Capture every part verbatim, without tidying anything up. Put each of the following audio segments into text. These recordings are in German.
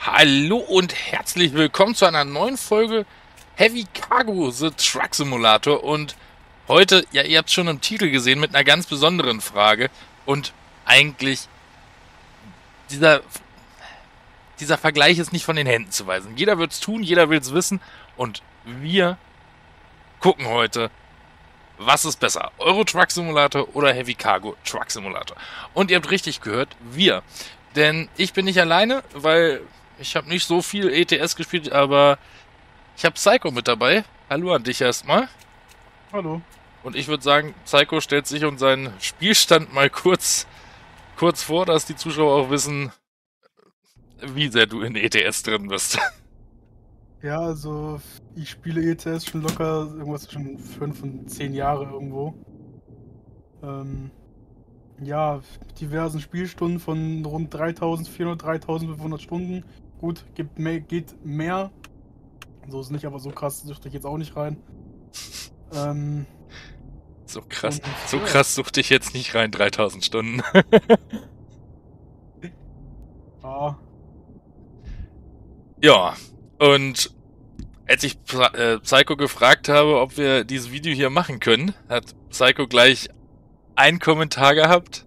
Hallo und herzlich willkommen zu einer neuen Folge Heavy Cargo The Truck Simulator. Und heute, ja, ihr habt schon im Titel gesehen, mit einer ganz besonderen Frage. Und eigentlich, dieser, dieser Vergleich ist nicht von den Händen zu weisen. Jeder wird es tun, jeder will es wissen. Und wir gucken heute, was ist besser? Euro Truck Simulator oder Heavy Cargo Truck Simulator? Und ihr habt richtig gehört, wir. Denn ich bin nicht alleine, weil ich habe nicht so viel E T S gespielt, aber ich habe Psycho mit dabei. Hallo an dich erstmal. Hallo. Und ich würde sagen, Psycho stellt sich und seinen Spielstand mal kurz, kurz vor, dass die Zuschauer auch wissen, wie sehr du in E T S drin bist. Ja, also ich spiele E T S schon locker irgendwas zwischen fünf und zehn Jahre irgendwo. Ähm, ja, mit diversen Spielstunden von rund dreitausendvierhundert, dreitausendfünfhundert Stunden. Gut, gibt mehr, geht mehr. So ist nicht, aber so krass dürfte ich jetzt auch nicht rein. Ähm, So krass, und, so ja. krass suchte ich jetzt nicht rein, dreitausend Stunden. Ja, Ja, und als ich Psa- äh, Psycho gefragt habe, ob wir dieses Video hier machen können, hat Psycho gleich einen Kommentar gehabt.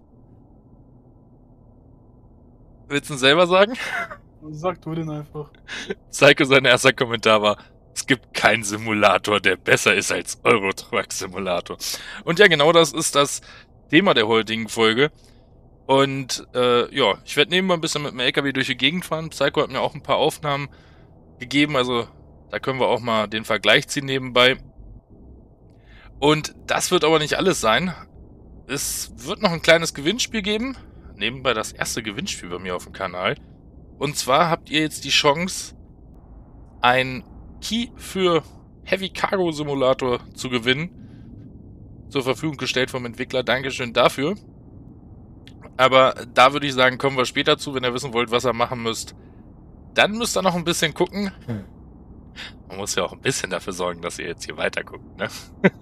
Willst du ihn selber sagen? sag du den einfach. Psycho, sein erster Kommentar war, es gibt keinen Simulator, der besser ist als Euro Truck Simulator. Und ja, genau das ist das Thema der heutigen Folge. Und äh, ja, ich werde nebenbei ein bisschen mit dem L K W durch die Gegend fahren. Psycho hat mir auch ein paar Aufnahmen gegeben, also da können wir auch mal den Vergleich ziehen nebenbei. Und das wird aber nicht alles sein. Es wird noch ein kleines Gewinnspiel geben. Nebenbei das erste Gewinnspiel bei mir auf dem Kanal. Und zwar habt ihr jetzt die Chance, ein Key für Heavy Cargo Simulator zu gewinnen. Zur Verfügung gestellt vom Entwickler. Dankeschön dafür. Aber da würde ich sagen, kommen wir später zu, wenn ihr wissen wollt, was ihr machen müsst. Dann müsst ihr noch ein bisschen gucken. Man muss ja auch ein bisschen dafür sorgen, dass ihr jetzt hier weiter guckt, ne?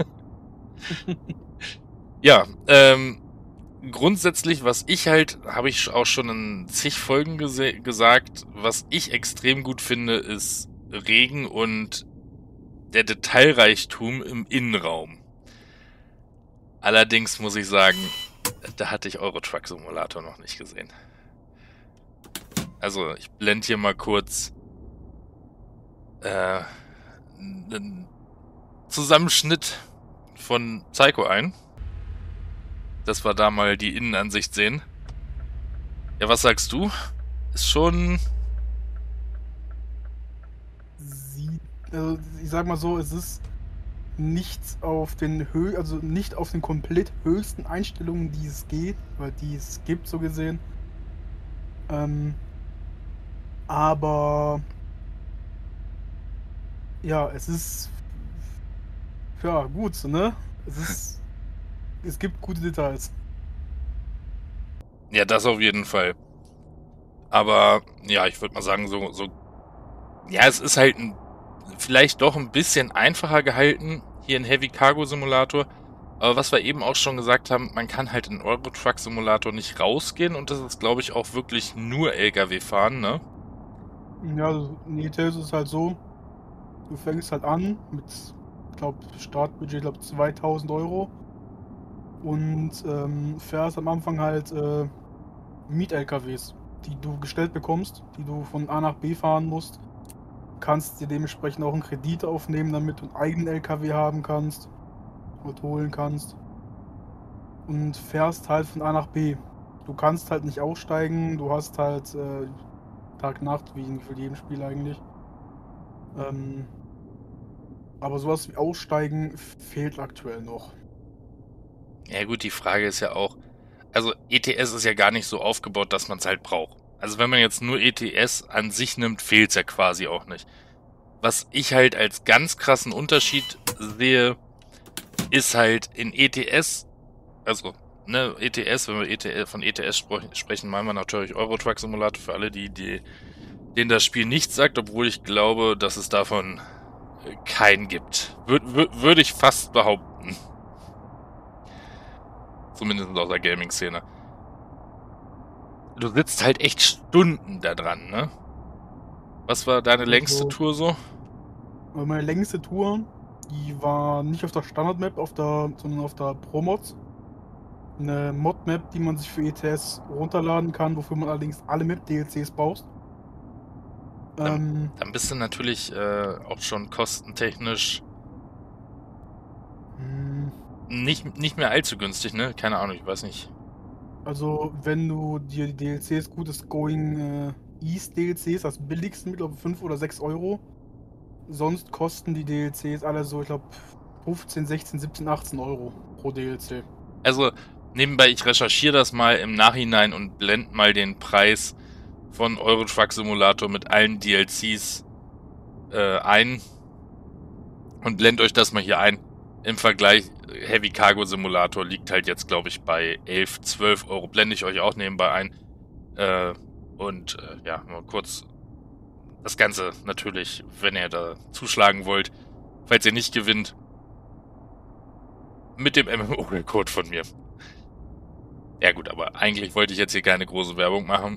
Ja, ähm, grundsätzlich, was ich halt, habe ich auch schon in zig Folgen gese- gesagt, was ich extrem gut finde, ist Regen und der Detailreichtum im Innenraum. Allerdings muss ich sagen, da hatte ich Euro Truck Simulator noch nicht gesehen. Also, ich blende hier mal kurz äh, einen Zusammenschnitt von Psycho ein. Dass wir da mal die Innenansicht sehen. Ja, was sagst du? Ist schon... Sie, also ich sag mal so, es ist nicht auf den Hö also nicht auf den komplett höchsten Einstellungen, die es geht, weil die es gibt, so gesehen. Ähm, aber ja, es ist ja gut, so, ne? Es ist es gibt gute Details. Ja, das auf jeden Fall. Aber, ja, ich würde mal sagen, so, so... Ja, es ist halt ein, vielleicht doch ein bisschen einfacher gehalten, hier in Heavy Cargo Simulator. Aber was wir eben auch schon gesagt haben, man kann halt in Euro Truck Simulator nicht rausgehen. Und das ist, glaube ich, auch wirklich nur L K W fahren, ne? Ja, also in E T S ist es halt so, du fängst halt an mit, ich glaube, Startbudget, glaube zweitausend Euro und ähm, fährst am Anfang halt äh, Miet-L K Ws, die du gestellt bekommst, die du von A nach B fahren musst. Kannst dir dementsprechend auch einen Kredit aufnehmen, damit du einen eigenen L K W haben kannst und holen kannst. Und fährst halt von A nach B. Du kannst halt nicht aussteigen, du hast halt äh, Tag-Nacht, wie in jedem Spiel eigentlich. Ähm, aber sowas wie Aussteigen fehlt aktuell noch. Ja gut, die Frage ist ja auch, also E T S ist ja gar nicht so aufgebaut, dass man es halt braucht. Also wenn man jetzt nur E T S an sich nimmt, fehlt es ja quasi auch nicht. Was ich halt als ganz krassen Unterschied sehe, ist halt in E T S, also ne, E T S, wenn wir E T S, von E T S spro- sprechen, meinen wir natürlich Euro Truck Simulator für alle, die, die denen das Spiel nichts sagt, obwohl ich glaube, dass es davon äh, keinen gibt. Wür wür würde ich fast behaupten. Zumindest aus der Gaming-Szene. Du sitzt halt echt Stunden da dran, ne? Was war deine längste Also, Tour so? äh, meine längste Tour, die war nicht auf der Standard-Map, auf der, sondern auf der Pro-Mods. Eine Mod-Map, die man sich für E T S runterladen kann, wofür man allerdings alle Map-D L Cs braucht. Dann, Ähm, dann bist du natürlich äh, auch schon kostentechnisch mh, nicht, nicht mehr allzu günstig, ne? Keine Ahnung, ich weiß nicht. also, wenn du dir die D L Cs, gutes Going äh, East D L Cs, das billigste mit, glaube fünf oder sechs Euro. Sonst kosten die D L Cs alle so, ich glaube, fünfzehn, sechzehn, siebzehn, achtzehn Euro pro D L C. Also, nebenbei, ich recherchiere das mal im Nachhinein und blende mal den Preis von Euro Truck Simulator mit allen D L Cs äh, ein und blende euch das mal hier ein. Im Vergleich, Heavy Cargo Simulator liegt halt jetzt, glaube ich, bei elf, zwölf Euro. Blende ich euch auch nebenbei ein. Äh, und äh, ja, mal kurz das Ganze natürlich, wenn ihr da zuschlagen wollt, falls ihr nicht gewinnt, mit dem M M O-Code von mir. Ja gut, aber eigentlich wollte ich jetzt hier keine große Werbung machen.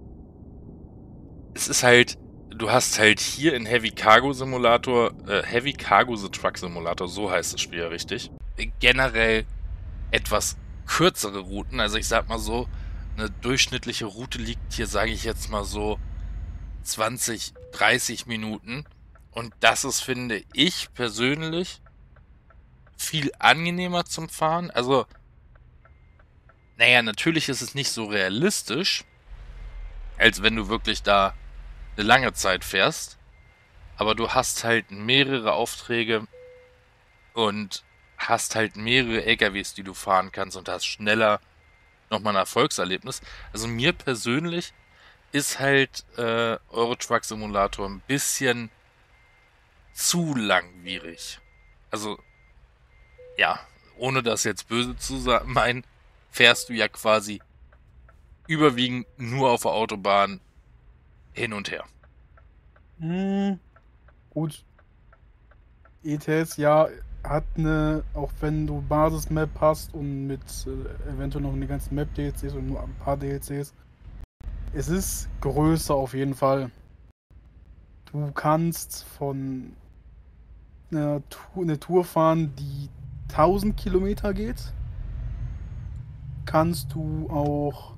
Es ist halt, du hast halt hier in Heavy Cargo Simulator, äh, Heavy Cargo The Truck Simulator, so heißt das Spiel ja richtig, generell etwas kürzere Routen. Also ich sag mal so, eine durchschnittliche Route liegt hier, sage ich jetzt mal so, zwanzig, dreißig Minuten. Und das ist, finde ich persönlich, viel angenehmer zum Fahren. Also, naja, natürlich ist es nicht so realistisch, als wenn du wirklich da eine lange Zeit fährst. Aber du hast halt mehrere Aufträge und hast halt mehrere L K Ws, die du fahren kannst und hast schneller nochmal ein Erfolgserlebnis. Also mir persönlich ist halt äh, Euro Truck Simulator ein bisschen zu langwierig. Also, ja, ohne das jetzt böse zu meinen, fährst du ja quasi überwiegend nur auf der Autobahn hin und her. Hm, gut. E T S, ja, hat eine, auch wenn du Basis-Map hast und mit äh, eventuell noch eine ganze Map-D L Cs und nur ein paar D L Cs, es ist größer auf jeden Fall. Du kannst von einer Tour, eine Tour fahren, die tausend Kilometer geht. Kannst du auch,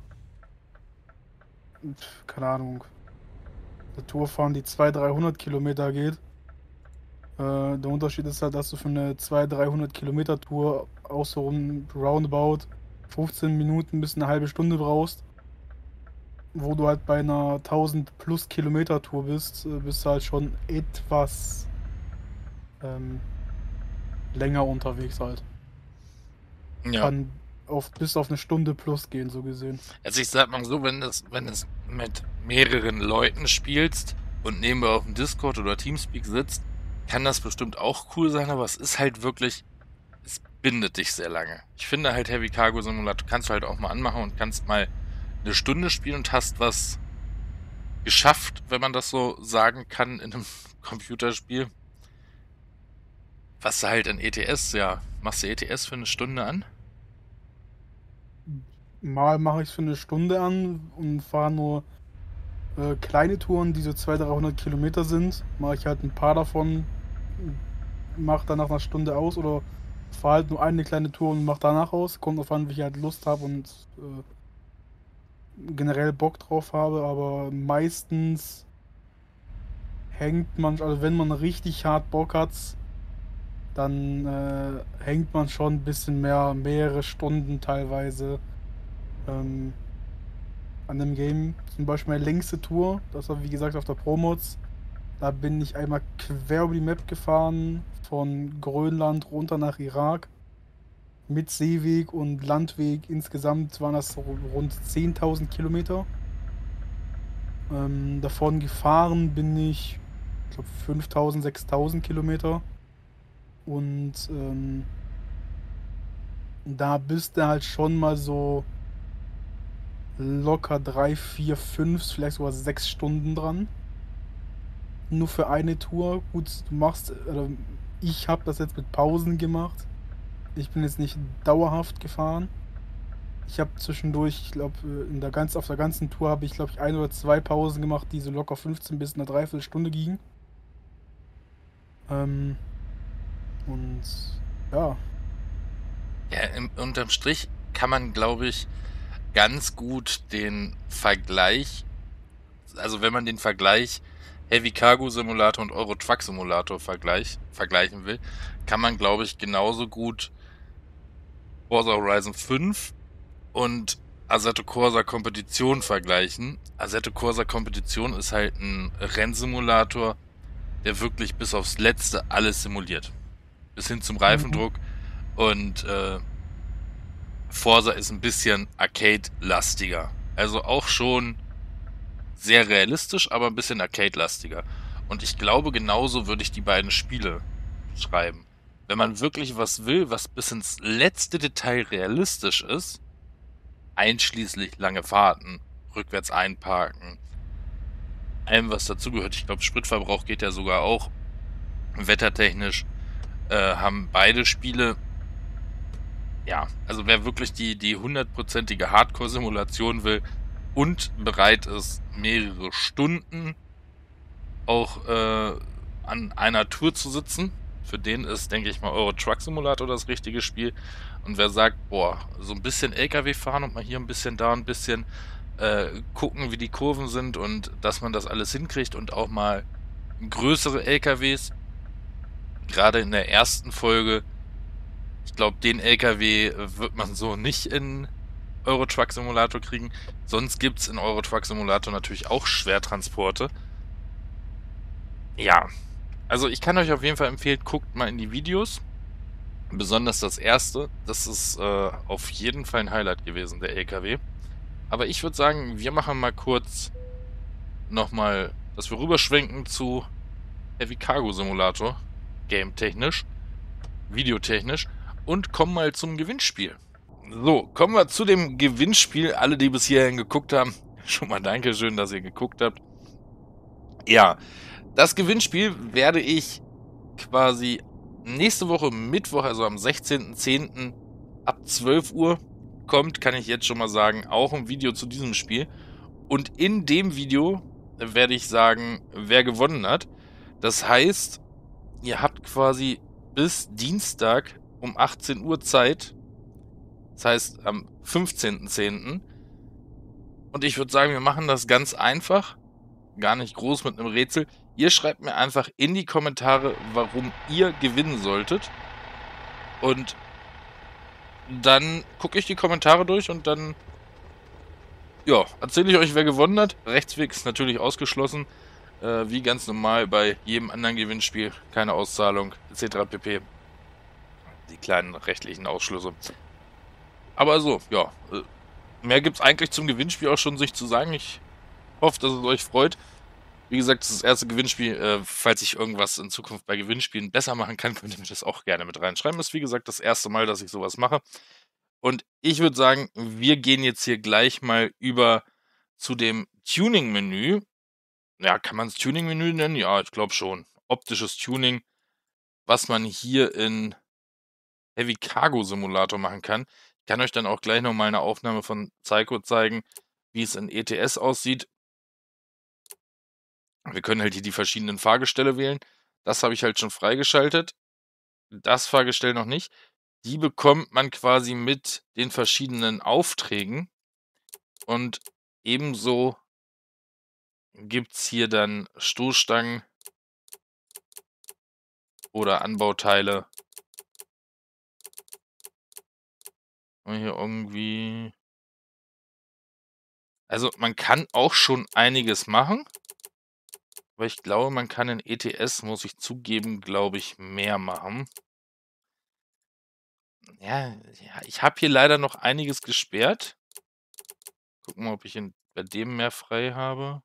keine Ahnung, eine Tour fahren, die zweihundert, dreihundert Kilometer geht. Äh, der Unterschied ist halt, dass du für eine zweihundert, dreihundert Kilometer Tour auch so rum roundabout fünfzehn Minuten bis eine halbe Stunde brauchst. Wo du halt bei einer tausend plus Kilometer Tour bist, äh, bist du halt schon etwas ähm, länger unterwegs halt. Ja. Kann auf, bis auf eine Stunde plus gehen, so gesehen. Also ich sag mal so, wenn es, wenn es mit mehreren Leuten spielst und nebenbei auf dem Discord oder Teamspeak sitzt, kann das bestimmt auch cool sein, aber es ist halt wirklich, es bindet dich sehr lange. Ich finde halt Heavy Cargo Simulator kannst du halt auch mal anmachen und kannst mal eine Stunde spielen und hast was geschafft, wenn man das so sagen kann, in einem Computerspiel. Was du halt in E T S, ja, machst du E T S für eine Stunde an? Mal mache ich es für eine Stunde an und fahre nur äh, kleine Touren, die so zweihundert, dreihundert Kilometer sind. Mache ich halt ein paar davon, mache dann nach einer Stunde aus oder fahre halt nur eine kleine Tour und mache danach aus. Kommt drauf an, wie ich halt Lust habe und äh, generell Bock drauf habe, aber meistens hängt man, also wenn man richtig hart Bock hat, dann äh, hängt man schon ein bisschen mehr, mehrere Stunden teilweise ähm, an dem Game. Zum Beispiel meine längste Tour, das war wie gesagt auf der Pro-Mods. Da bin ich einmal quer über die Map gefahren, von Grönland runter nach Irak. Mit Seeweg und Landweg. Insgesamt waren das so rund zehntausend Kilometer. Ähm, davon gefahren bin ich, ich glaube, fünftausend, sechstausend Kilometer. Und ähm, da bist du halt schon mal so locker drei, vier, fünf, vielleicht sogar sechs Stunden dran. Nur für eine Tour. Gut, du machst, also ich habe das jetzt mit Pausen gemacht. Ich bin jetzt nicht dauerhaft gefahren. Ich habe zwischendurch, ich glaube, in der ganz, auf der ganzen Tour habe ich, glaube ich, ein oder zwei Pausen gemacht, die so locker fünfzehn bis eine Dreiviertelstunde gingen. Ähm, und ja, Ja, im, unterm Strich kann man, glaube ich, ganz gut den Vergleich, also wenn man den Vergleich Heavy Cargo Simulator und Euro Truck Simulator vergleich, vergleichen will, kann man, glaube ich, genauso gut Forza Horizon fünf und Assetto Corsa Competition vergleichen. Assetto Corsa Competition ist halt ein Rennsimulator, der wirklich bis aufs Letzte alles simuliert. Bis hin zum mhm. Reifendruck. Und äh, Forza ist ein bisschen Arcade-lastiger. Also auch schon sehr realistisch, aber ein bisschen Arcade-lastiger. Und ich glaube, genauso würde ich die beiden Spiele schreiben. Wenn man wirklich was will, was bis ins letzte Detail realistisch ist, einschließlich lange Fahrten, rückwärts einparken, allem, was dazugehört. Ich glaube, Spritverbrauch geht ja sogar auch. Wettertechnisch äh, haben beide Spiele, ja, also wer wirklich die, die hundertprozentige Hardcore-Simulation will und bereit ist, mehrere Stunden auch äh, an einer Tour zu sitzen, für den ist, denke ich mal, Euro Truck Simulator das richtige Spiel. Und wer sagt, boah, so ein bisschen L K W fahren und mal hier ein bisschen da ein bisschen äh, gucken, wie die Kurven sind und dass man das alles hinkriegt und auch mal größere L K Ws, gerade in der ersten Folge, ich glaube, den L K W wird man so nicht in Euro Truck Simulator kriegen. Sonst gibt's in Euro Truck Simulator natürlich auch Schwertransporte. Ja, also ich kann euch auf jeden Fall empfehlen, guckt mal in die Videos. Besonders das erste. Das ist äh, auf jeden Fall ein Highlight gewesen, der L K W. Aber ich würde sagen, wir machen mal kurz nochmal, dass wir rüberschwenken zu Heavy Cargo Simulator. Game-technisch, videotechnisch. Und kommen mal zum Gewinnspiel. So, kommen wir zu dem Gewinnspiel. Alle, die bis hierhin geguckt haben, schon mal Dankeschön, dass ihr geguckt habt. Ja, das Gewinnspiel werde ich quasi nächste Woche Mittwoch, also am sechzehnten zehnten ab zwölf Uhr kommt, kann ich jetzt schon mal sagen, auch ein Video zu diesem Spiel. Und in dem Video werde ich sagen, wer gewonnen hat. Das heißt, ihr habt quasi bis Dienstag um achtzehn Uhr Zeit. Das heißt, am fünfzehnten zehnten Und ich würde sagen, wir machen das ganz einfach. Gar nicht groß mit einem Rätsel. Ihr schreibt mir einfach in die Kommentare, warum ihr gewinnen solltet. Und dann gucke ich die Kommentare durch und dann, ja, erzähle ich euch, wer gewonnen hat. Rechtsweg ist natürlich ausgeschlossen. Äh, wie ganz normal bei jedem anderen Gewinnspiel. Keine Auszahlung, et cetera pp. Die kleinen rechtlichen Ausschlüsse. Aber so, ja. Äh, mehr gibt's eigentlich zum Gewinnspiel auch schon sich zu sagen. Ich hoffe, dass es euch freut. Wie gesagt, das ist das erste Gewinnspiel. Äh, falls ich irgendwas in Zukunft bei Gewinnspielen besser machen kann, könnt ihr mir das auch gerne mit reinschreiben. Das ist wie gesagt das erste Mal, dass ich sowas mache. Und ich würde sagen, wir gehen jetzt hier gleich mal über zu dem Tuning-Menü. Ja, kann man es Tuning-Menü nennen? Ja, ich glaube schon. Optisches Tuning, was man hier in Heavy Cargo Simulator machen kann. Ich kann euch dann auch gleich nochmal eine Aufnahme von Psycho zeigen, wie es in E T S aussieht. Wir können halt hier die verschiedenen Fahrgestelle wählen. Das habe ich halt schon freigeschaltet. Das Fahrgestell noch nicht. Die bekommt man quasi mit den verschiedenen Aufträgen. Und ebenso gibt es hier dann Stoßstangen oder Anbauteile. Und hier irgendwie. Also man kann auch schon einiges machen. Aber ich glaube, man kann in E T S, muss ich zugeben, glaube ich, mehr machen. Ja, ja ich habe hier leider noch einiges gesperrt. Gucken wir mal, ob ich in, bei dem mehr frei habe.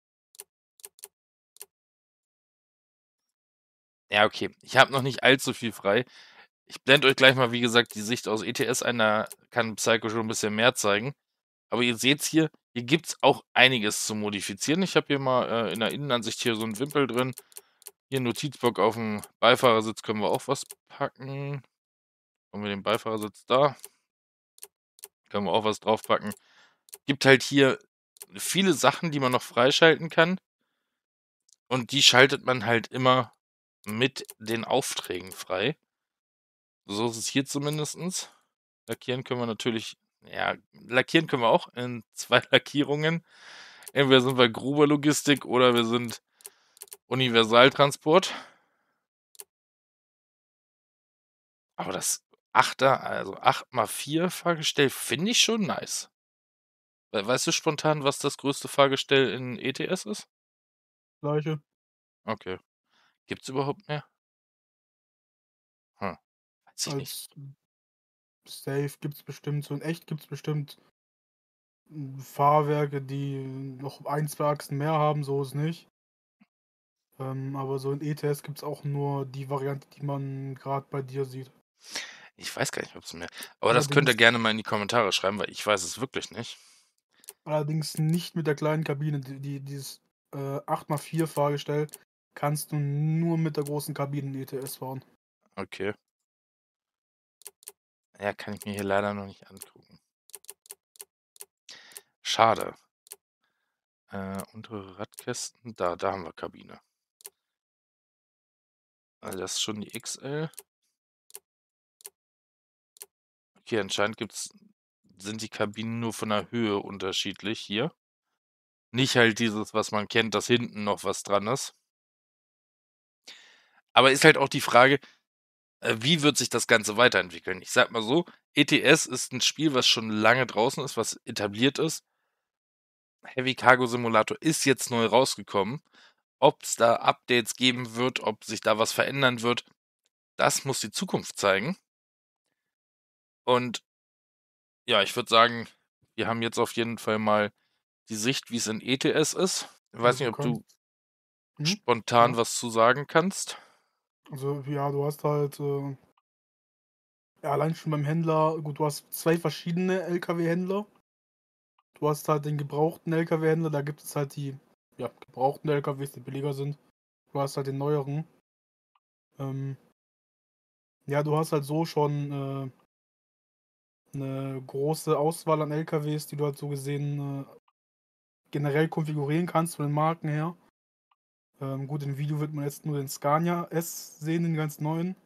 Ja, okay. Ich habe noch nicht allzu viel frei. Ich blende euch gleich mal, wie gesagt, die Sicht aus E T S ein. Da kann Psycho schon ein bisschen mehr zeigen. Aber ihr seht's hier, hier gibt's auch einiges zu modifizieren. Ich habe hier mal äh, in der Innenansicht hier so einen Wimpel drin. Hier ein Notizblock auf dem Beifahrersitz können wir auch was packen. Haben wir den Beifahrersitz da. Können wir auch was draufpacken. Gibt halt hier viele Sachen, die man noch freischalten kann. Und die schaltet man halt immer mit den Aufträgen frei. So ist es hier zumindestens. Lackieren können wir natürlich, ja, lackieren können wir auch in zwei Lackierungen. Entweder sind wir Gruber-Logistik oder wir sind Universaltransport. Aber das Achter, also acht mal vier Fahrgestell, finde ich schon nice. We- Weißt du spontan, was das größte Fahrgestell in E T S ist? Gleiche. Okay. Gibt's überhaupt mehr? Hm, weiß ich nicht. Als Safe gibt es bestimmt, so in echt gibt es bestimmt mm, Fahrwerke, die noch ein, zwei Achsen mehr haben, so ist nicht. Ähm, aber so in E T S gibt es auch nur die Variante, die man gerade bei dir sieht. Ich weiß gar nicht, ob es mehr. Aber das könnt ihr Allerdings, gerne mal in die Kommentare schreiben, weil ich weiß es wirklich nicht. allerdings nicht mit der kleinen Kabine. Die, die, dieses äh, acht mal vier Fahrgestell kannst du nur mit der großen Kabine in E T S fahren. Okay. Ja, kann ich mir hier leider noch nicht angucken. Schade. Äh, untere Radkästen, da, da haben wir Kabine. Also das ist schon die X L. Okay, anscheinend gibt's, sind die Kabinen nur von der Höhe unterschiedlich hier. Nicht halt dieses, was man kennt, dass hinten noch was dran ist. Aber ist halt auch die Frage, äh, wie wird sich das Ganze weiterentwickeln? Ich sag mal so, E T S ist ein Spiel, was schon lange draußen ist, was etabliert ist. Heavy Cargo Simulator ist jetzt neu rausgekommen. Ob es da Updates geben wird, ob sich da was verändern wird, das muss die Zukunft zeigen. Und ja, ich würde sagen, wir haben jetzt auf jeden Fall mal die Sicht, wie es in E T S ist. Ich weiß Also nicht, du ob du kannst. Hm? spontan Ja. was zu sagen kannst. Also ja, du hast halt äh, ja, allein schon beim Händler, gut, du hast zwei verschiedene L K W-Händler. Du hast halt den gebrauchten L K W-Händler, da gibt es halt die ja, gebrauchten L K Ws, die billiger sind. Du hast halt den neueren. Ähm, ja, du hast halt so schon äh, eine große Auswahl an L K Ws, die du halt so gesehen äh, generell konfigurieren kannst von den Marken her. Ähm, gut, im Video wird man jetzt nur den Scania S sehen, den ganz neuen.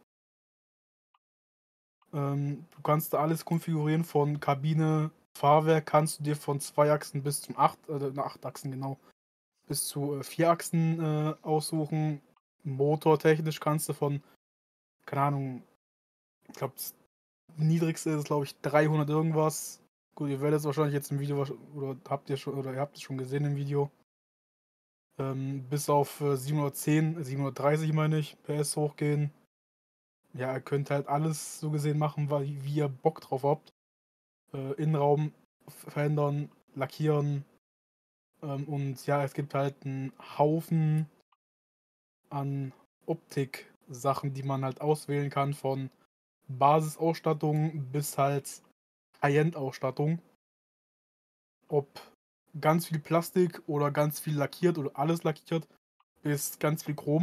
Ähm, du kannst da alles konfigurieren von Kabine, Fahrwerk kannst du dir von zwei Achsen bis zum acht, äh, na, acht Achsen genau, bis zu äh, vier Achsen äh, aussuchen. Motortechnisch kannst du von, keine Ahnung, ich glaube, das niedrigste ist, glaube ich, dreihundert irgendwas. Gut, ihr werdet es wahrscheinlich jetzt im Video, wahrsch- oder habt ihr schon, oder ihr habt es schon gesehen im Video. Ähm, bis auf äh, siebenhundertzehn, siebenhundertdreißig meine ich, P S hochgehen. Ja, ihr könnt halt alles so gesehen machen, weil, wie ihr Bock drauf habt. Äh, Innenraum verändern, lackieren. Ähm, und ja, es gibt halt einen Haufen an Optik-Sachen, die man halt auswählen kann, von Basisausstattung bis halt High-End-Ausstattung. Ob ganz viel Plastik oder ganz viel lackiert oder alles lackiert, bis ganz viel Chrom.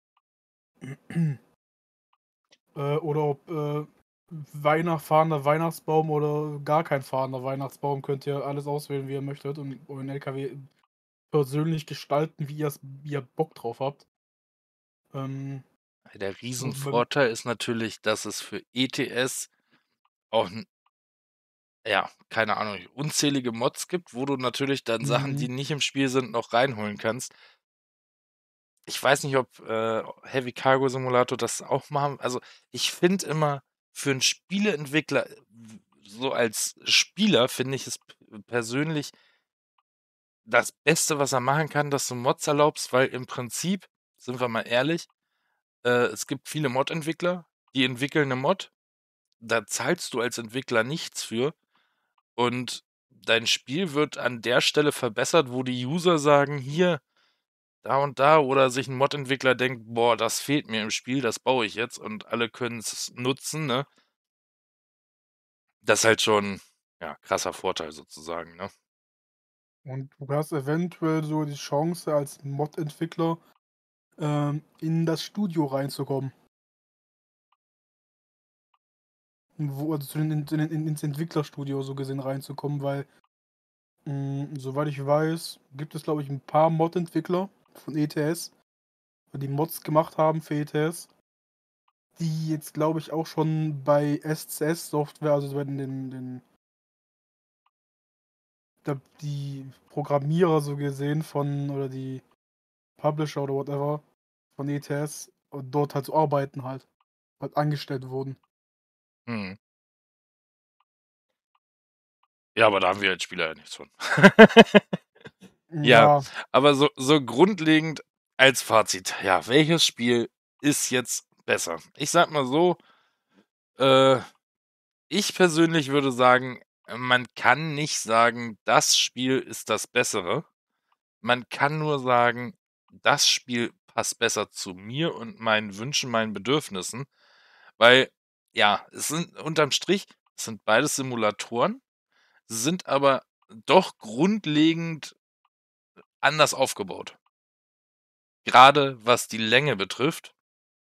Äh, oder ob äh, Weihnacht, fahrender Weihnachtsbaum oder gar kein fahrender Weihnachtsbaum, könnt ihr alles auswählen, wie ihr möchtet und euren L K W persönlich gestalten, wie, ihr's, wie ihr Bock drauf habt. Ähm, Der so, beim- Riesenvorteil ist natürlich, dass es für E T S auch, n- ja, keine Ahnung, unzählige Mods gibt, wo du natürlich dann Sachen, die mhm, nicht im Spiel sind, noch reinholen kannst. Ich weiß nicht, ob äh, Heavy Cargo Simulator das auch machen. Also ich finde immer, für einen Spieleentwickler, w- so als Spieler, finde ich es p- persönlich das Beste, was er machen kann, dass du Mods erlaubst, weil im Prinzip, sind wir mal ehrlich, äh, es gibt viele Mod-Entwickler, die entwickeln eine Mod, da zahlst du als Entwickler nichts für und dein Spiel wird an der Stelle verbessert, wo die User sagen, hier, da und da, oder sich ein Mod-Entwickler denkt, boah, das fehlt mir im Spiel, das baue ich jetzt und alle können es nutzen, ne? Das ist halt schon, ja, krasser Vorteil sozusagen, ne? und du hast eventuell so die Chance, als Mod-Entwickler ähm, in das Studio reinzukommen. wo also zu den zu den in ins Entwicklerstudio so gesehen reinzukommen, weil, hm, soweit ich weiß, gibt es, glaube ich, 'n paar Mod-Entwickler von E T S, die Mods gemacht haben für E T S, die jetzt, glaube ich, auch schon bei S C S Software, also bei den den den da die Programmierer so gesehen von oder die Publisher oder whatever von E T S und dort halt so arbeiten halt halt angestellt wurden. Mhm. Ja, aber da haben wir als Spieler ja nichts von. Ja, Ja, aber so so grundlegend als Fazit, ja, welches Spiel ist jetzt besser? Ich sage mal so, äh, ich persönlich würde sagen, äh, man kann nicht sagen, das Spiel ist das Bessere. Man kann nur sagen, das Spiel passt besser zu mir und meinen Wünschen, meinen Bedürfnissen, weil, ja, es sind unterm Strich es sind beides Simulatoren, sind aber doch grundlegend anders aufgebaut. Gerade was die Länge betrifft.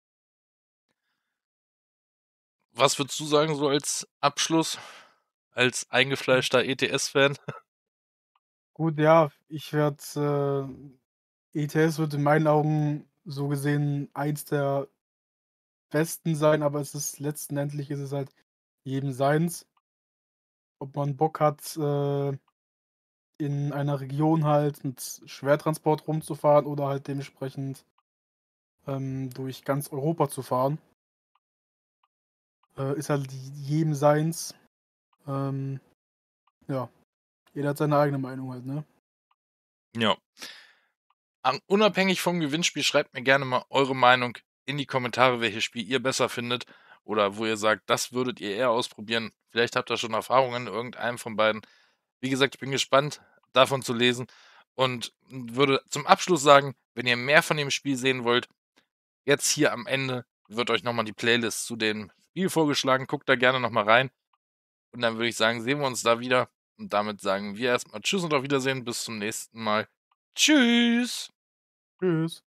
Was würdest du sagen, so als Abschluss, als eingefleischter E T S-Fan? gut, ja, ich werde äh, E T S wird in meinen Augen so gesehen eins der besten sein, aber es ist letztendlich ist es halt jedem seins. Ob man Bock hat, äh, in einer Region halt mit Schwertransport rumzufahren oder halt dementsprechend, ähm, durch ganz Europa zu fahren, äh, ist halt jedem seins. Ähm, ja, jeder hat seine eigene Meinung halt, ne? Ja. An unabhängig vom Gewinnspiel schreibt mir gerne mal eure Meinung in die Kommentare, welches Spiel ihr besser findet oder wo ihr sagt, das würdet ihr eher ausprobieren. Vielleicht habt ihr schon Erfahrungen in irgendeinem von beiden. Wie gesagt, ich bin gespannt, davon zu lesen und würde zum Abschluss sagen, wenn ihr mehr von dem Spiel sehen wollt, jetzt hier am Ende wird euch nochmal die Playlist zu dem Spiel vorgeschlagen. Guckt da gerne nochmal rein. Und dann würde ich sagen, sehen wir uns da wieder. Und damit sagen wir erstmal Tschüss und auf Wiedersehen. Bis zum nächsten Mal. Tschüss. Tschüss.